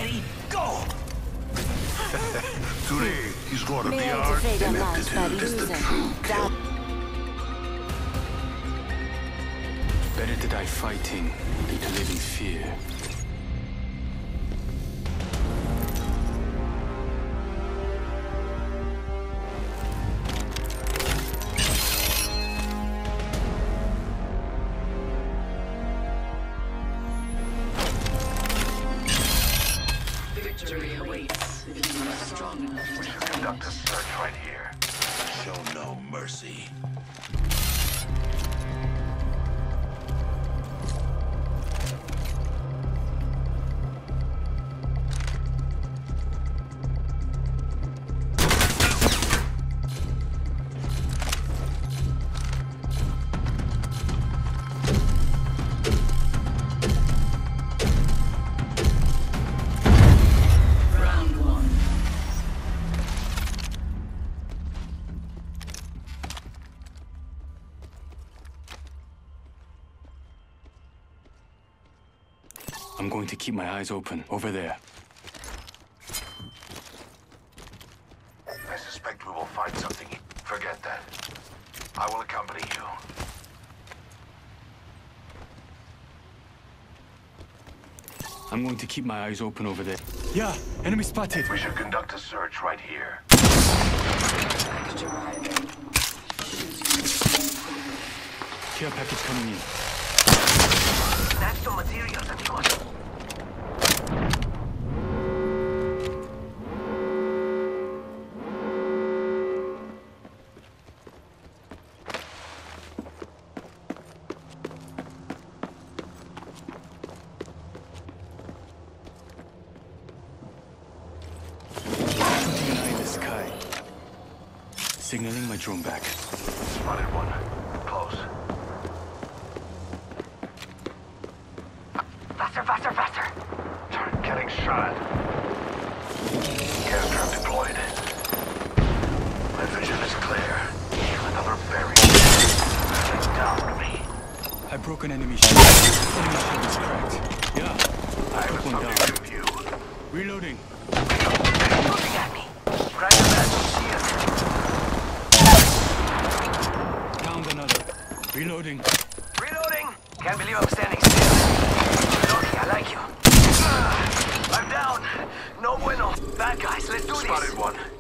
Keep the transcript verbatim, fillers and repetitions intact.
ready, go! Today, he's got a May P I R defeat a and match by aptitude is the losing? true kill. That Better to die fighting than to live in fear. Victory awaits if you are strong enough to fight. Conduct a search right here. Show no mercy. I'm going to keep my eyes open over there. I suspect we will find something. Forget that. I will accompany you. I'm going to keep my eyes open over there. Yeah, enemy spotted. We should conduct a search right here. Package arriving. Care package coming in. Snatch some materials, amigos. Putting an eye in the sky. Signaling my drone back. Spotted one. Close. Faster, faster, faster! Turret getting shot. Gas trap deployed. My vision is clear. Another berry. Down to me. I broke an enemy shield. Enemy shield is cracked. Yeah, I have took one something down. to view. Reloading. Looking at me. Grab the battle shield. Downed another. Reloading. Reloading! Can't believe I'm standing still. Loki, I like you. Ah, I'm down. No bueno. Bad guys, let's do this. Spotted one.